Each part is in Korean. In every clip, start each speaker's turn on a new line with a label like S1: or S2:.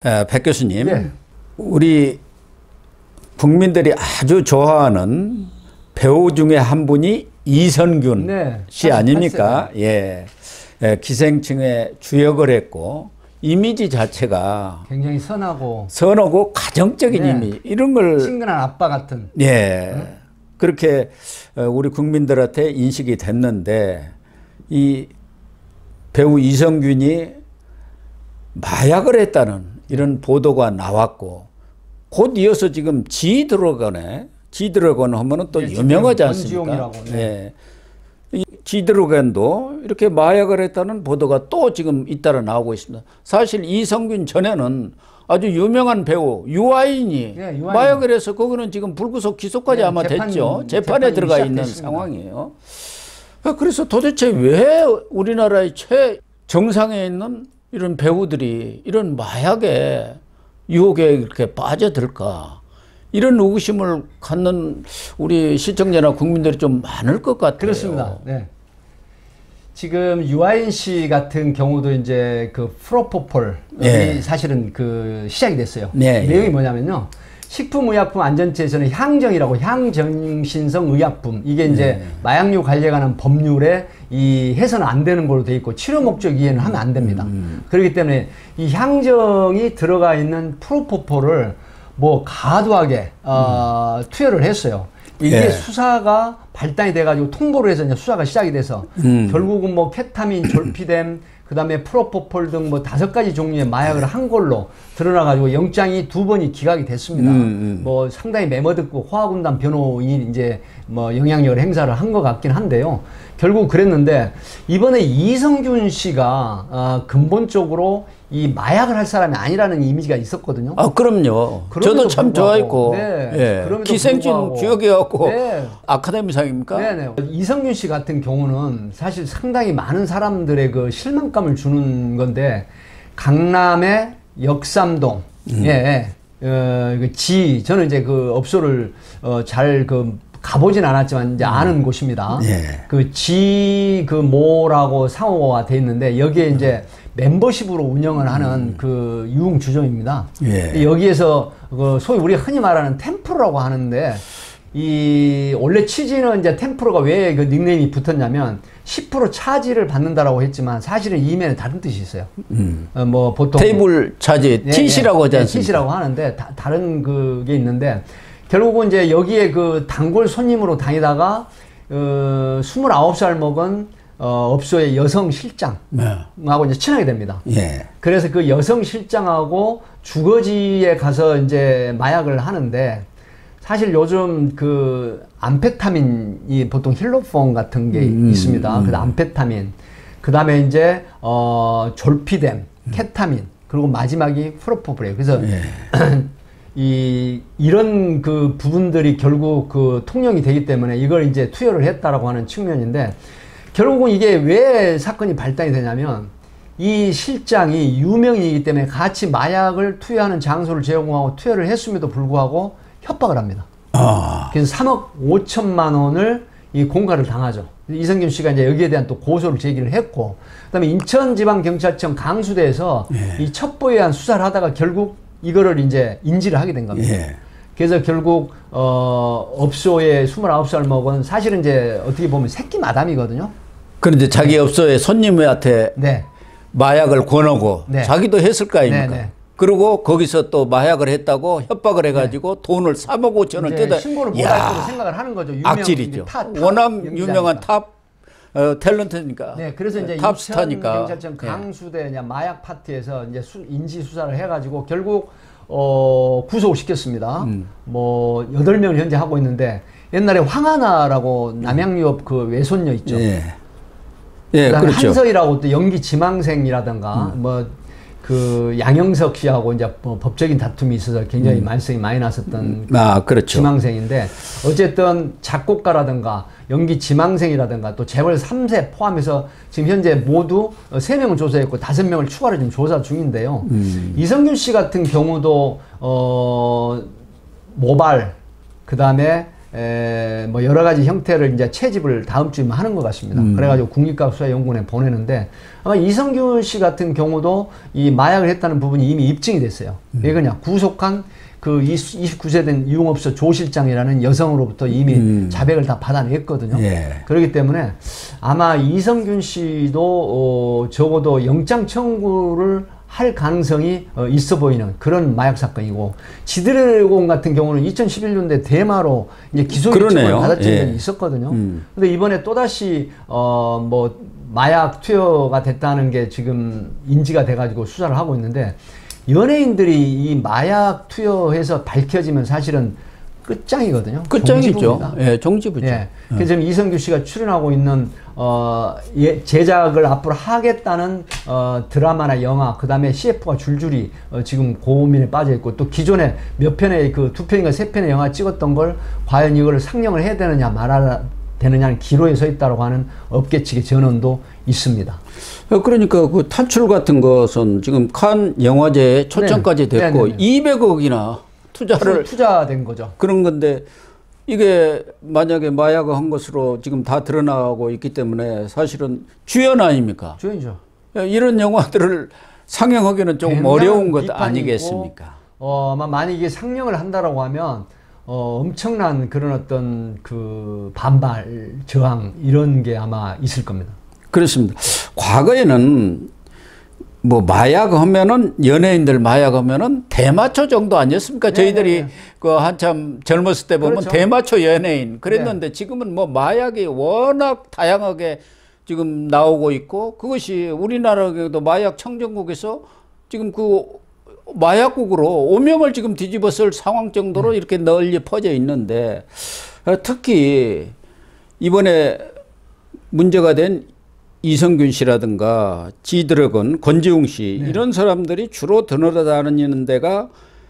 S1: 백 교수님,
S2: 네.
S1: 우리 국민들이 아주 좋아하는 배우 중에 한 분이 이선균
S2: 네,
S1: 씨 아닙니까? 예. 기생충에 주역을 했고 이미지 자체가
S2: 굉장히 선하고
S1: 가정적인
S2: 네.
S1: 이미지 이런 걸
S2: 친근한 아빠 같은.
S1: 예. 그렇게 우리 국민들한테 인식이 됐는데 이 배우 이선균이 마약을 했다는 이런 보도가 나왔고 곧 이어서 지금 지드래곤에 지드래곤 하면은 또
S2: 네,
S1: 유명하지 않습니까?
S2: 권지용이라고. 네.
S1: 이 지드래곤도 이렇게 마약을 했다는 보도가 또 지금 잇따라 나오고 있습니다. 사실 이선균 전에는 아주 유명한 배우 유아인이
S2: 네, 유아인.
S1: 마약을 해서 거기는 지금 불구속 기소까지
S2: 네,
S1: 아마 됐죠. 재판에 들어가 있는
S2: 시작됐습니다.
S1: 상황이에요. 그래서 도대체 왜 우리나라의 최정상에 있는 이런 배우들이 이런 마약에 유혹에 이렇게 빠져들까? 이런 의구심을 갖는 우리 시청자나 국민들이 좀 많을 것 같아요.
S2: 그렇습니다. 네. 지금 유아인 씨 같은 경우도 이제 그 프로포폴이
S1: 예.
S2: 사실은 그 시작이 됐어요.
S1: 네.
S2: 내용이 뭐냐면요. 식품의약품안전처에서는 향정이라고 향정신성 의약품 이게 이제 마약류 관리에 관한 법률에 이 해서는 안 되는 걸로 돼 있고 치료 목적 이해는 하면 안 됩니다. 그렇기 때문에 이 향정이 들어가 있는 프로포폴을 뭐 과도하게 투여를 했어요. 이게
S1: 예.
S2: 수사가 발단이 돼가지고 통보를 해서 이제 수사가 시작이 돼서 결국은 뭐 케타민, 졸피뎀, 그 다음에 프로포폴 등 뭐 5가지 종류의 마약을 한 걸로 드러나가지고 영장이 2번이 기각이 됐습니다. 뭐 상당히 매머듣고 호화군단 변호인이 이제 뭐 영향력을 행사를 한 것 같긴 한데요. 결국 그랬는데 이번에 이선균 씨가 근본적으로 이 마약을 할 사람이 아니라는 이미지가 있었거든요.
S1: 아, 그럼요. 저도 참 좋아했고. 예. 기생충 주역이었고.
S2: 네.
S1: 아카데미상입니까?
S2: 네네. 이선균 씨 같은 경우는 사실 상당히 많은 사람들의 그 실망감을 주는 건데, 강남의 역삼동, 저는 이제 그 업소를 잘 가보진 않았지만 이제 아는 곳입니다.
S1: 예.
S2: 그 모라고 상호가 돼 있는데 여기에 이제 멤버십으로 운영을 하는 그 유흥주점입니다.
S1: 예.
S2: 여기에서 그 소위 우리가 흔히 말하는 템프로라고 하는데 이 원래 취지는 이제 템프로가 왜 그 닉네임이 붙었냐면 10% 차지를 받는다라고 했지만 사실은 이면에 다른 뜻이 있어요. 뭐 보통
S1: 테이블 차지 TC라고 하지 않습니까?
S2: TC라고 하는데 다른 그게 있는데 결국은 이제 여기에 그 단골 손님으로 다니다가 29살 먹은 업소의 여성 실장하고 이제 친하게 됩니다.
S1: 예.
S2: 그래서 그 여성 실장하고 주거지에 가서 이제 마약을 하는데 사실 요즘 그 암페타민이 보통 힐로폰 같은 게 있습니다. 그래서 암페타민, 그 다음에 이제 졸피뎀, 케타민, 그리고 마지막이 프로포폴이에요. 그래서 이런 그 부분들이 결국 그 통용이 되기 때문에 이걸 이제 투여를 했다라고 하는 측면인데 결국은 이게 왜 사건이 발단이 되냐면 이 실장이 유명인이기 때문에 같이 마약을 투여하는 장소를 제공하고 투여를 했음에도 불구하고 협박을 합니다. 그래서 3억 5천만 원을 이 공갈을 당하죠. 이선균 씨가 이제 여기에 대한 또 고소를 제기를 했고, 그다음에 인천지방경찰청 강수대에서 이 첩보에 의한 수사를 하다가 결국 이거를 이제 인지를 하게 된 겁니다. 그래서 결국 업소에 29살 먹은 사실은 이제 어떻게 보면 새끼 마담이거든요.
S1: 그런데 자기 업소에 손님한테 마약을 권하고 자기도 했을 거 아닙니까? 그리고 거기서 또 마약을 했다고 협박을 해가지고 돈을 3억 5천 원 뜯어.
S2: 신고를 못할 거로 생각을 하는 거죠.
S1: 악질이죠. 워낙 유명한 탑 탤런트니까.
S2: 네, 그래서 이제
S1: 탑스타니까.
S2: 경찰청 강수대 마약 파티에서 이제 인지 수사를 해가지고 결국 구속을 시켰습니다. 뭐 8명을 현재 하고 있는데 옛날에 황하나라고 남양유업 그 외손녀 있죠. 그렇죠. 한서희라고 또 연기 지망생이라든가 뭐 그 양영석 씨하고 이제 뭐 법적인 다툼이 있어서 굉장히 말썽이 많이 났었던
S1: 그렇죠.
S2: 지망생인데 어쨌든 작곡가라든가 연기 지망생이라든가 또 재벌 3세 포함해서 지금 현재 모두 3명을 조사했고 5명을 추가로 지금 조사 중인데요. 이선균 씨 같은 경우도 모발, 그 다음에 뭐 여러 가지 형태를 이제 채집을 다음 주에 하는 것 같습니다. 그래가지고 국립과학수사연구원에 보내는데 아마 이성균 씨 같은 경우도 이 마약을 했다는 부분이 이미 입증이 됐어요. 왜 그러냐? 구속한 그 29세 된 유흥업소 조 실장이라는 여성으로부터 이미 자백을 다 받아냈거든요.
S1: 예.
S2: 그렇기 때문에 아마 이성균 씨도 적어도 영장 청구를 할 가능성이 있어 보이는 그런 마약 사건이고, 지드래곤 같은 경우는 2011년대 대마로 이제 기소 유죄를 받았던 적이 있었거든요. 근데 이번에 또다시 뭐 마약 투여가 됐다는 게 지금 인지가 돼가지고 수사를 하고 있는데, 연예인들이 이 마약 투여해서 밝혀지면 사실은 끝장이거든요.
S1: 끝장이죠. 예, 종지부죠.
S2: 예. 그래서 지금 이성규 씨가 출연하고 있는 제작을 앞으로 하겠다는 드라마나 영화, 그 다음에 CF가 줄줄이 지금 고민에 빠져 있고, 또 기존에 몇 편의 그 2편인가 3편의 영화 찍었던 걸 과연 이걸 상영을 해야 되느냐 말아야 되느냐는 기로에 서 있다고 하는 업계 측의 전언도 있습니다.
S1: 그러니까 그 탈출 같은 것은 지금 칸 영화제에 초청까지 됐고 200억이나
S2: 투자된 거죠.
S1: 그런 건데, 이게 만약에 마약을 한 것으로 지금 다 드러나고 있기 때문에 사실은 주연 아닙니까?
S2: 주연이죠.
S1: 이런 영화들을 상영하기는 조금 어려운 것 아니겠습니까?
S2: 만약 이게 상영을 한다라고 하면 엄청난 그런 어떤 그 반발, 저항 이런 게 아마 있을 겁니다.
S1: 그렇습니다. 과거에는 뭐 마약 하면은, 연예인들 마약 하면은 대마초 정도 아니었습니까? 저희들이 그 한참 젊었을 때 보면 대마초 연예인 그랬는데, 지금은 뭐 마약이 워낙 다양하게 지금 나오고 있고, 그것이 우리나라에도 마약 청정국에서 지금 그 마약국으로 오명을 지금 뒤집어 쓸 상황 정도로 이렇게 널리 퍼져 있는데, 특히 이번에 문제가 된 이성균 씨라든가 지드래곤, 권지웅 씨, 이런 사람들이 주로 드러다니는 데가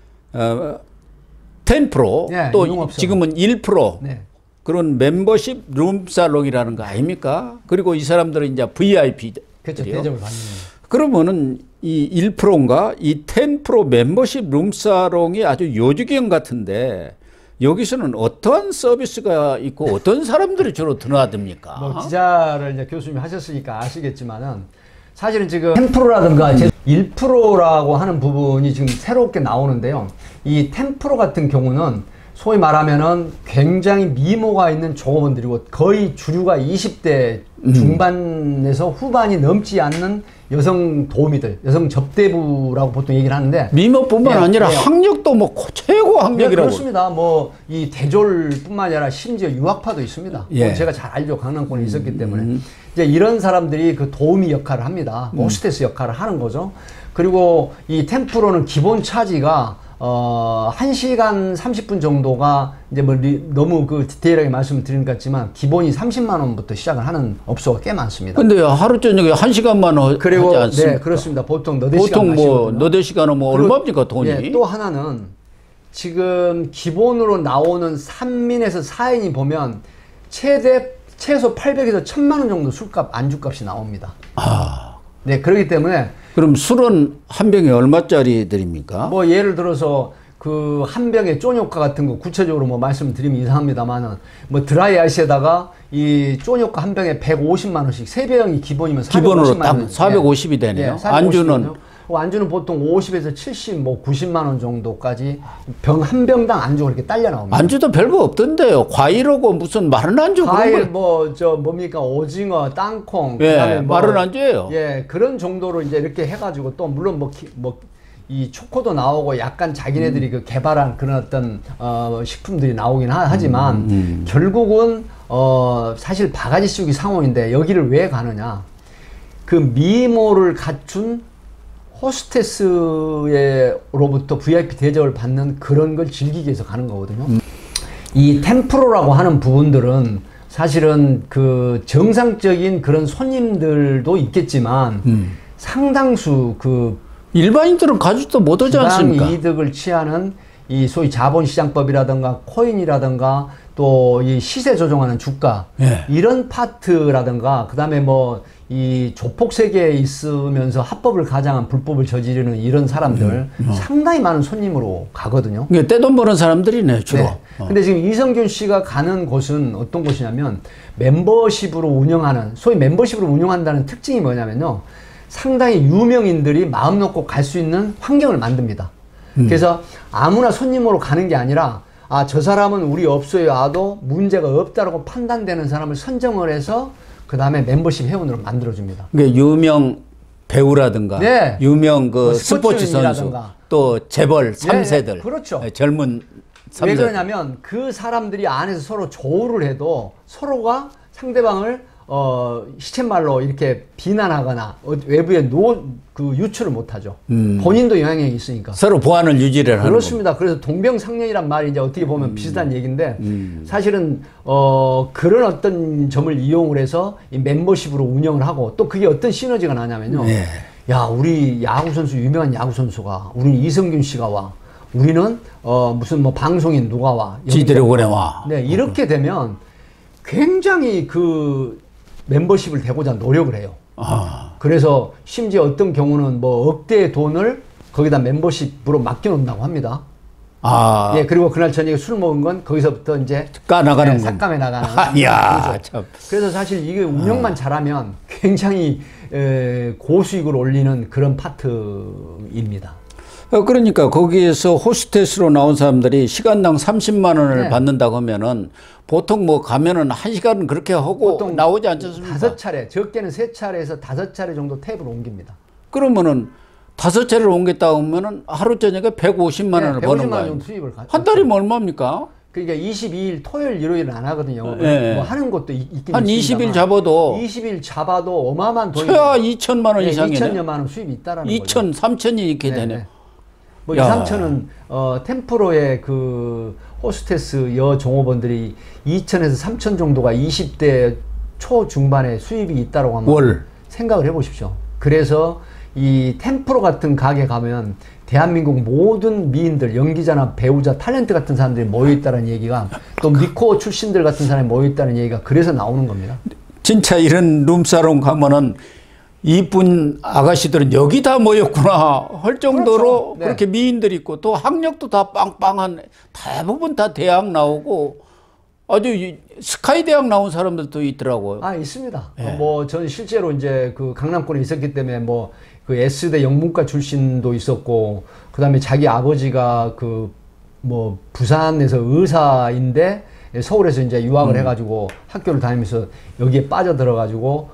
S1: 10%, 또
S2: 유흥업소.
S1: 지금은 1%, 그런 멤버십 룸살롱이라는 거 아닙니까? 그리고 이 사람들은 이제 VIP.
S2: 그렇죠. 대접을 받는.
S1: 그러면은 이 1%인가 이 10% 멤버십 룸살롱이 아주 요주경 같은데, 여기서는 어떠한 서비스가 있고 어떤 사람들이 주로 드나듭니까?
S2: 뭐 기자를 이제 교수님이 하셨으니까 아시겠지만은, 사실은 지금 10%라든가 1%라고 하는 부분이 지금 새롭게 나오는데요. 이 10% 같은 경우는 소위 말하면은 굉장히 미모가 있는 종업원들이고, 거의 주류가 20대 중반에서 후반이 넘지 않는 여성 도우미들, 여성 접대부라고 보통 얘기를 하는데,
S1: 미모뿐만 아니라 학력도 뭐 최고 학력이라고.
S2: 그렇습니다. 뭐 이 대졸뿐만 아니라 심지어 유학파도 있습니다. 뭐 제가 잘 알죠. 강남권에 있었기 때문에. 이제 이런 사람들이 그 도우미 역할을 합니다. 호스테스 역할을 하는 거죠. 그리고 이 10%는 기본 차지가 1시간 30분 정도가 이제 뭐 너무 그 디테일하게 말씀드리는 것 같지만, 기본이 30만 원부터 시작을 하는 업소가 꽤 많습니다.
S1: 근데 하루 저녁에 1시간만 하지 않습니까?
S2: 네, 그렇습니다. 보통 너댓 시간
S1: 보통 뭐
S2: 마시거든요.
S1: 너댓 시간은 뭐 얼마입니까, 돈이?
S2: 예, 또 하나는 지금 기본으로 나오는 3인에서 4인이 보면 최소 800에서 1000만 원 정도 술값, 안주값이 나옵니다. 네, 그렇기 때문에.
S1: 그럼 술은 한 병에 얼마짜리 드립니까?
S2: 뭐 예를 들어서 그 한 병의 쪼뇨카 같은 거 구체적으로 뭐 말씀드리면 이상합니다만은, 뭐 드라이 아이스에다가 이 쪼뇨카 한 병에 150만 원씩, 3병이 기본이면 450만
S1: 기본으로
S2: 원.
S1: 딱 450이 되네요.
S2: 450만
S1: 안주는
S2: 안주는 보통 50에서 70, 뭐 90만 원 정도까지 한 병당 안주가 이렇게 딸려 나옵니다.
S1: 안주도 별거 없던데요. 과일하고 무슨 마른 안주
S2: 과일 뭐 뭡니까, 오징어, 땅콩,
S1: 예,
S2: 그다음에 뭐,
S1: 마른 안주예요.
S2: 예, 그런 정도로 이제 이렇게 해가지고, 또 물론 이 초코도 나오고 약간 자기네들이 그 개발한 그런 어떤 식품들이 나오긴 하지만 결국은 사실 바가지 씌우기 상호인데, 여기를 왜 가느냐? 그 미모를 갖춘 호스테스로부터 VIP 대접을 받는 그런 걸 즐기기 위해서 가는 거거든요. 이 10%라고 하는 부분들은 사실은 그 정상적인 그런 손님들도 있겠지만, 상당수 그
S1: 일반인들은 가지도 못하지 않습니까?
S2: 이득을 취하는 이 소위 자본시장법이라든가 코인이라든가 또 이 시세 조정하는 주가
S1: 예.
S2: 이런 파트라든가 그다음에 뭐 이 조폭 세계에 있으면서 합법을 가장한 불법을 저지르는 이런 사람들 상당히 많은 손님으로 가거든요.
S1: 이게 떼돈 버는 사람들이네 주로.
S2: 네. 근데 지금 이성균 씨가 가는 곳은 어떤 곳이냐면 멤버십으로 운영하는 소위 멤버십으로 운영한다는 특징이 뭐냐면요. 상당히 유명인들이 마음 놓고 갈 수 있는 환경을 만듭니다. 그래서 아무나 손님으로 가는 게 아니라 아, 저 사람은 우리 업소에 와도 문제가 없다라고 판단되는 사람을 선정을 해서 그 다음에 멤버십 회원으로 만들어줍니다.
S1: 그러니까 유명 배우라든가,
S2: 네.
S1: 유명 그
S2: 뭐
S1: 스포츠 선수,
S2: 스포츠인이라든가.
S1: 또 재벌 3세들,
S2: 네, 그렇죠.
S1: 젊은 3세들.
S2: 왜 그러냐면 그 사람들이 안에서 서로 조우를 해도 서로가 상대방을 시쳇말로 이렇게 비난하거나 외부에 유출을 못하죠. 본인도 영향력이 있으니까.
S1: 서로 보안을 유지를 하는
S2: 그렇습니다. 그래서 동병상련이란 말이 이제 어떻게 보면 비슷한 얘기인데 사실은 그런 어떤 점을 이용을 해서 이 멤버십으로 운영을 하고 또 그게 어떤 시너지가 나냐면요.
S1: 네.
S2: 야, 우리 야구선수, 유명한 야구선수가 우리는 이성균 씨가 와. 우리는 무슨 뭐 방송인 누가 와.
S1: 지들이 오래 와.
S2: 네, 이렇게 되면 굉장히 그 멤버십을 되고자 노력을 해요.
S1: 아.
S2: 그래서 심지어 어떤 경우는 뭐 억대의 돈을 거기다 멤버십으로 맡겨놓는다고 합니다.
S1: 아.
S2: 예, 그리고 그날 저녁에 술 먹은 건 거기서부터 이제
S1: 까나가는 건.
S2: 삭감해 나가는.
S1: 야, 참.
S2: 그래서 사실 이게 운영만 잘하면 굉장히 고수익을 올리는 그런 파트입니다.
S1: 그러니까 거기에서 호스테스로 나온 사람들이 시간당 30만 원을
S2: 네.
S1: 받는다고 하면은 보통 뭐 가면은 1시간은 그렇게 하고
S2: 보통
S1: 나오지 않습니까?
S2: 5차례, 적게는 3차례에서 5차례 정도 탭을 옮깁니다.
S1: 그러면은 5차례를 옮겼다 하면은 하루 저녁에 150만 원을 버는
S2: 150만 원
S1: 거예요.
S2: 정도 수입을
S1: 한 달이면 얼마입니까?
S2: 그러니까 22일 토요일 일요일은 안 하거든요.
S1: 네.
S2: 뭐 하는 것도 있긴
S1: 한 20일 잡아도
S2: 20일 잡아도 어마어마한 돈이
S1: 최하 2천만 원
S2: 네,
S1: 이상이네.
S2: 2천여만 원 수입이 있다라는
S1: 2천,
S2: 거죠.
S1: 3천이 이렇게
S2: 네,
S1: 되네.
S2: 네. 뭐 2,
S1: 야.
S2: 3천은 템프로의 그 호스테스 여 종업원들이 2천에서 3천 정도가 20대 초중반에 수입이 있다고 하면
S1: 월.
S2: 생각을 해보십시오. 그래서 이 템프로 같은 가게 가면 대한민국 모든 미인들, 연기자나 배우자, 탤런트 같은 사람들이 모여있다는 얘기가 또 미코 출신들 같은 사람이 모여있다는 얘기가 그래서 나오는 겁니다.
S1: 진짜 이런 룸사롱 가면은 이쁜 아가씨들은 여기 다 모였구나 할 정도로
S2: 그렇죠. 네.
S1: 그렇게 미인들이 있고 또 학력도 다 빵빵한 대부분 다 대학 나오고 아주 스카이 대학 나온 사람들도 있더라고요.
S2: 아, 있습니다.
S1: 네.
S2: 뭐, 저는 실제로 이제 그 강남권에 있었기 때문에 뭐, 그 S대 영문과 출신도 있었고, 그 다음에 자기 아버지가 그, 뭐, 부산에서 의사인데, 서울에서 이제 유학을 해가지고 학교를 다니면서 여기에 빠져들어가지고,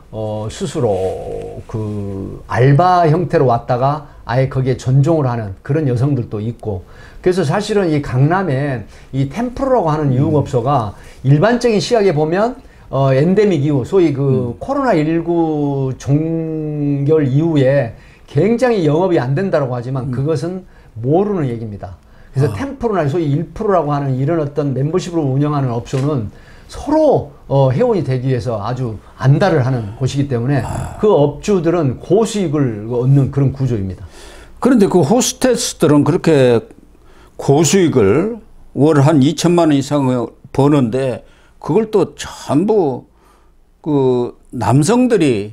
S2: 스스로 그 알바 형태로 왔다가 아예 거기에 전종을 하는 그런 여성들도 있고, 그래서 사실은 이 강남에 이 템프로라고 하는 유흥업소가 일반적인 시각에 보면 엔데믹 이후 소위 그 코로나19 종결 이후에 굉장히 영업이 안 된다고 하지만 그것은 모르는 얘기입니다. 그래서 템프로나 소위 1%라고 하는 이런 어떤 멤버십으로 운영하는 업소는 서로 회원이 되기 위해서 아주 안달을 하는 곳이기 때문에 그 업주들은 고수익을 얻는 그런 구조입니다.
S1: 그런데 그 호스테스들은 그렇게 고수익을 월 한 2천만 원 이상을 버는데 그걸 또 전부 그 남성들이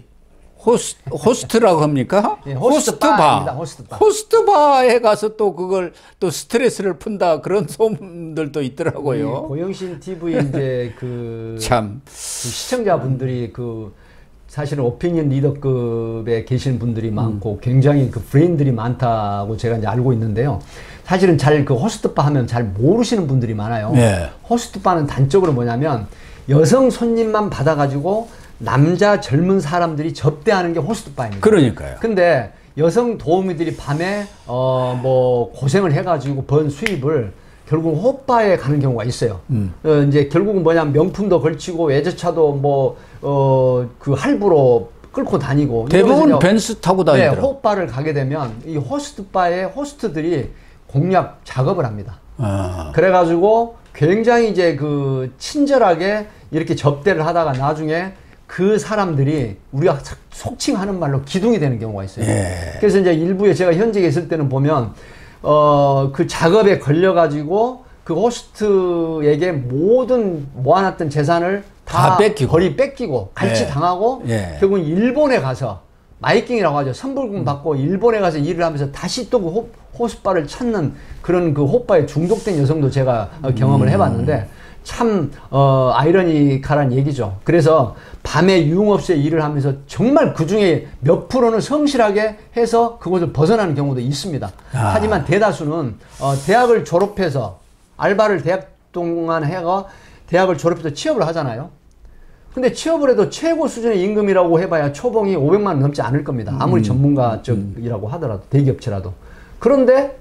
S1: 호스트라고 합니까?
S2: 네, 호스트바입니다. 호스트바.
S1: 호스트바에 가서 또 그걸 또 스트레스를 푼다 그런 소문들도 있더라고요.
S2: 고영신 TV 이제 그
S1: 참.
S2: 그 시청자분들이 그 사실은 오피니언 리더급에 계신 분들이 많고 굉장히 그 브레인들이 많다고 제가 이제 알고 있는데요. 사실은 잘 그 호스트바 하면 잘 모르시는 분들이 많아요.
S1: 네.
S2: 호스트바는 단적으로 뭐냐면 여성 손님만 받아가지고 남자 젊은 사람들이 접대하는 게 호스트바입니다.
S1: 그러니까요.
S2: 근데 여성 도우미들이 밤에 뭐 고생을 해가지고 번 수입을 결국 호빠에 가는 경우가 있어요. 이제 결국은 뭐냐면 명품도 걸치고 외제차도 뭐 그 할부로 끌고 다니고
S1: 대부분 벤츠 타고 다니더라고요.
S2: 네, 호빠를 가게 되면 이 호스트바의 호스트들이 공략 작업을 합니다.
S1: 아.
S2: 그래가지고 굉장히 이제 그 친절하게 이렇게 접대를 하다가 나중에 그 사람들이 우리가 속칭하는 말로 기둥이 되는 경우가 있어요.
S1: 예.
S2: 그래서 이제 일부에 제가 현직에 있을 때는 보면 그 작업에 걸려가지고 그 호스트에게 모든 모아놨던 재산을 다
S1: 뺏기고.
S2: 거의 뺏기고 갈취
S1: 예.
S2: 당하고
S1: 예.
S2: 결국은 일본에 가서 마이킹이라고 하죠. 선불금 받고 일본에 가서 일을 하면서 다시 또 그 호스바를 찾는 그런 그 호빠에 중독된 여성도 제가 경험을 해봤는데 참 아이러니컬한 얘기죠. 그래서 밤에 유흥업소에 일을 하면서 정말 그중에 몇 프로는 성실하게 해서 그곳을 벗어나는 경우도 있습니다. 하지만 대다수는 대학을 졸업해서 알바를 대학 동안 해가 대학을 졸업해서 취업을 하잖아요. 근데 취업을 해도 최고 수준의 임금이라고 해봐야 초봉이 500만 원 넘지 않을 겁니다. 아무리 전문가 쪽이라고 하더라도 대기업체라도. 그런데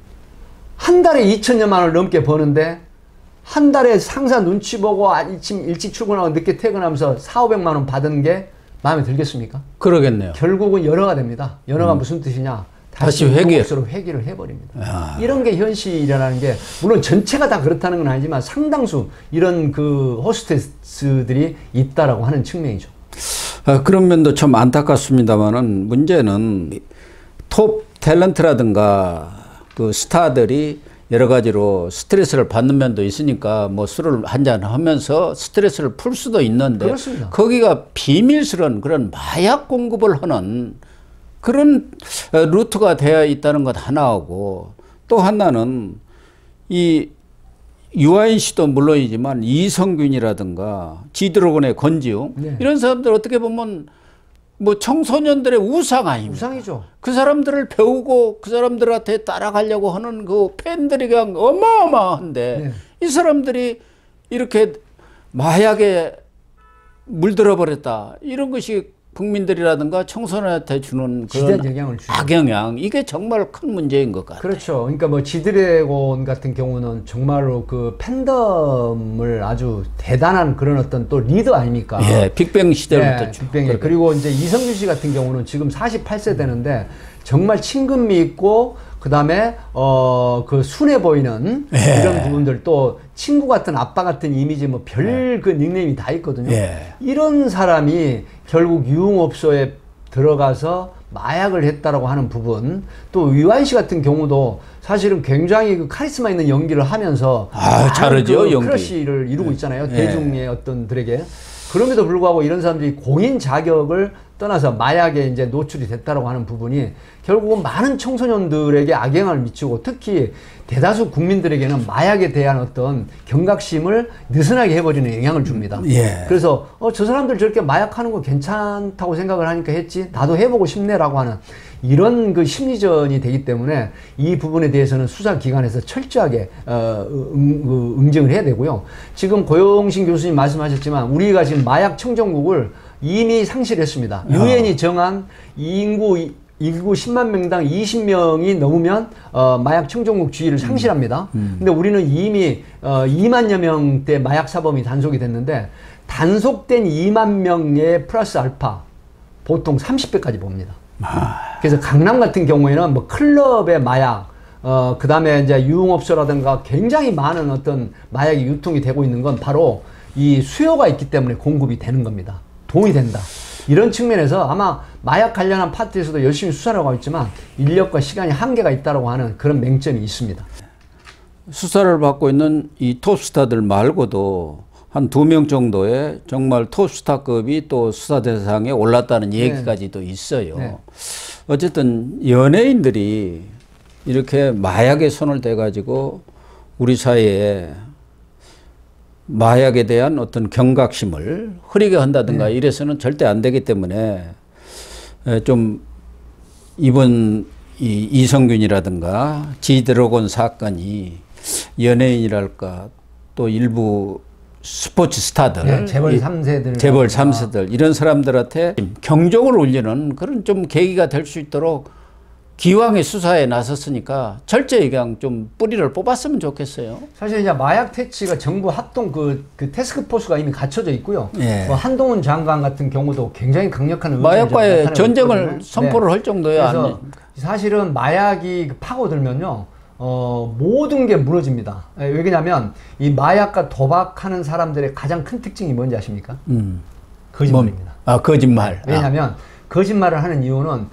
S2: 한 달에 2천여만 원을 넘게 버는데 한 달에 상사 눈치 보고 아침 일찍 출근하고 늦게 퇴근하면서 4,500만 원 받은 게 마음에 들겠습니까?
S1: 그러겠네요.
S2: 결국은 연어가 됩니다. 연어가 무슨 뜻이냐?
S1: 다시 회계.
S2: 회기를 해버립니다. 이런 게 현실이라는 게 물론 전체가 다 그렇다는 건 아니지만 상당수 이런 그 호스테스들이 있다라고 하는 측면이죠.
S1: 그런 면도 좀 안타깝습니다만은 문제는 톱 탤런트라든가 그 스타들이 여러 가지로 스트레스를 받는 면도 있으니까 뭐 술을 한잔 하면서 스트레스를 풀 수도 있는데
S2: 그렇습니다.
S1: 거기가 비밀스러운 그런 마약 공급을 하는 그런 루트가 되어 있다는 것 하나하고 또 하나는 이 유아인 씨도 물론이지만 이성균이라든가 지드래곤의 권지웅
S2: 네.
S1: 이런 사람들 어떻게 보면 뭐 청소년들의 우상 아닙니까?
S2: 우상이죠.
S1: 그 사람들을 배우고 그 사람들한테 따라가려고 하는 그 팬들이 그냥 어마어마한데
S2: 네.
S1: 이 사람들이 이렇게 마약에 물들어 버렸다. 이런 것이 국민들이라든가 청소년한테 주는
S2: 지대한
S1: 그런
S2: 영향을 주죠.
S1: 악영향 이게 정말 큰 문제인 것 같아요.
S2: 그렇죠. 그러니까 뭐 지드래곤 같은 경우는 정말로 그 팬덤을 아주 대단한 그런 어떤 또 리더 아닙니까?
S1: 예, 빅뱅 시대부터
S2: 네, 빅뱅이. 그리고 이제 이성균 씨 같은 경우는 지금 48세 되는데 정말 친근미 있고 그다음에 그 순해 보이는
S1: 예.
S2: 이런 부분들 또 친구 같은 아빠 같은 이미지 뭐 별 그 닉네임이 다 있거든요.
S1: 예.
S2: 이런 사람이 결국 유흥업소에 들어가서 마약을 했다라고 하는 부분 또 유아인 씨 같은 경우도 사실은 굉장히 그 카리스마 있는 연기를 하면서
S1: 잘하죠,
S2: 그
S1: 연기.
S2: 크러쉬를 이루고 있잖아요.
S1: 예.
S2: 대중의 어떤들에게. 그럼에도 불구하고 이런 사람들이 공인 자격을 떠나서 마약에 이제 노출이 됐다라고 하는 부분이 결국은 많은 청소년들에게 악영향을 미치고 특히 대다수 국민들에게는 마약에 대한 어떤 경각심을 느슨하게 해버리는 영향을 줍니다.
S1: 예.
S2: 그래서 저 사람들 저렇게 마약하는 거 괜찮다고 생각을 하니까 했지 나도 해보고 싶네라고 하는 이런 그 심리전이 되기 때문에 이 부분에 대해서는 수사기관에서 철저하게 응징을 해야 되고요. 지금 고영신 교수님 말씀하셨지만 우리가 지금 마약 청정국을 이미 상실했습니다. 유엔이 정한 인구 10만 명당 20명이 넘으면 마약 청정국 주의를 상실합니다. 근데 우리는 이미 2만여 명대 마약 사범이 단속이 됐는데 단속된 2만 명의 플러스 알파 보통 30배까지 봅니다. 그래서 강남 같은 경우에는 뭐 클럽의 마약 그 다음에 이제 유흥업소라든가 굉장히 많은 어떤 마약이 유통이 되고 있는 건 바로 이 수요가 있기 때문에 공급이 되는 겁니다. 돈이 된다. 이런 측면에서 아마 마약 관련한 파트에서도 열심히 수사를 하고 있지만 인력과 시간이 한계가 있다고 하는 그런 맹점이 있습니다.
S1: 수사를 받고 있는 이 톱스타들 말고도 한 2명 정도의 정말 톱스타급이 또 수사 대상에 올랐다는 얘기까지도 있어요.
S2: 네.
S1: 어쨌든 연예인들이 이렇게 마약에 손을 대가지고 우리 사회에 마약에 대한 어떤 경각심을 흐리게 한다든가 이래서는 절대 안 되기 때문에 좀 이번 이성균이라든가 지드래곤 사건이 연예인이랄까 또 일부 스포츠 스타들,
S2: 재벌 3세들,
S1: 재벌 3세들 이런 사람들한테 경종을 울리는 그런 좀 계기가 될 수 있도록 기왕에 수사에 나섰으니까 철저히 그냥 좀 뿌리를 뽑았으면 좋겠어요.
S2: 사실 이제 마약 퇴치가 정부 합동 그 태스크포스가 이미 갖춰져 있고요.
S1: 예.
S2: 뭐 한동훈 장관 같은 경우도 굉장히 강력한
S1: 마약과의 전쟁을 선포를 할 정도야.
S2: 그래서 사실은 마약이 파고들면요. 모든 게 무너집니다. 왜냐면 이 마약과 도박하는 사람들의 가장 큰 특징이 뭔지 아십니까? 거짓말입니다.
S1: 거짓말.
S2: 왜냐하면 거짓말을 하는 이유는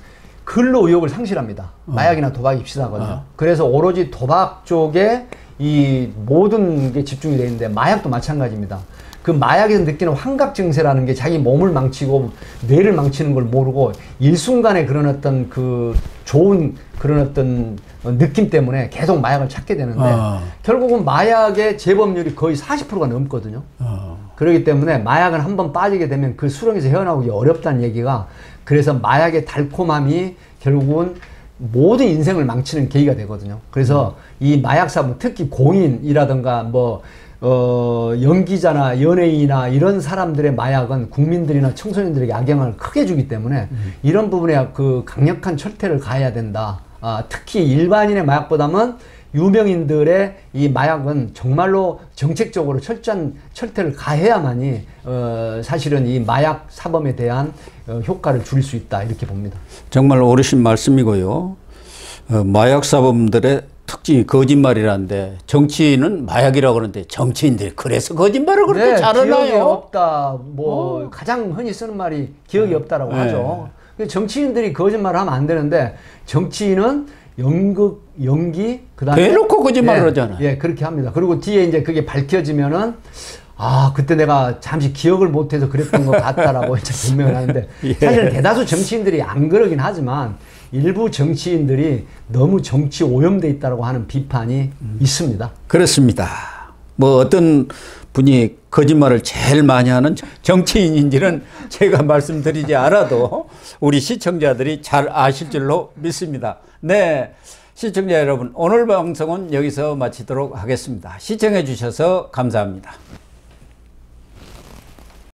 S2: 근로 의욕을 상실합니다. 마약이나 도박이 비슷하거든요. 그래서 오로지 도박 쪽에 이 모든 게 집중이 되어 있는데 마약도 마찬가지입니다. 그 마약에서 느끼는 환각 증세라는 게 자기 몸을 망치고 뇌를 망치는 걸 모르고 일순간에 그런 어떤 그 좋은 그런 어떤 느낌 때문에 계속 마약을 찾게 되는데 결국은 마약의 재범률이 거의 40%가 넘거든요. 그렇기 때문에 마약은 한번 빠지게 되면 그 수렁에서 헤어나오기 어렵다는 얘기가, 그래서 마약의 달콤함이 결국은 모든 인생을 망치는 계기가 되거든요. 그래서 이 마약사범, 특히 공인이라든가 뭐 연기자나 연예인이나 이런 사람들의 마약은 국민들이나 청소년들에게 악영향을 크게 주기 때문에 이런 부분에 그 강력한 철퇴를 가해야 된다. 특히 일반인의 마약보다는 유명인들의 이 마약은 정말로 정책적으로 철저한 철퇴를 가해야만이 사실은 이 마약 사범에 대한 효과를 줄일 수 있다, 이렇게 봅니다.
S1: 정말 옳으신 말씀이고요. 마약 사범들의 특징이 거짓말이라는데, 정치인은 마약이라고 그러는데 정치인들이 그래서 거짓말을 그렇게
S2: 네,
S1: 잘하나요?
S2: 기억이 없다. 뭐 가장 흔히 쓰는 말이 기억이 없다라고 하죠. 정치인들이 거짓말을 하면 안 되는데 정치인은 연극, 연기, 그다음에
S1: 대놓고 거짓말을 하잖아요.
S2: 예, 그렇게 합니다. 그리고 뒤에 이제 그게 밝혀지면은 그때 내가 잠시 기억을 못해서 그랬던 것 같다라고 이제 변명을 하는데 사실 대다수 정치인들이 안 그러긴 하지만 일부 정치인들이 너무 정치 오염돼 있다라고 하는 비판이 있습니다.
S1: 그렇습니다. 뭐 어떤 분이 거짓말을 제일 많이 하는 정치인인지는 제가 말씀드리지 않아도 우리 시청자들이 잘 아실 줄로 믿습니다. 네, 시청자 여러분, 오늘 방송은 여기서 마치도록 하겠습니다. 시청해 주셔서 감사합니다.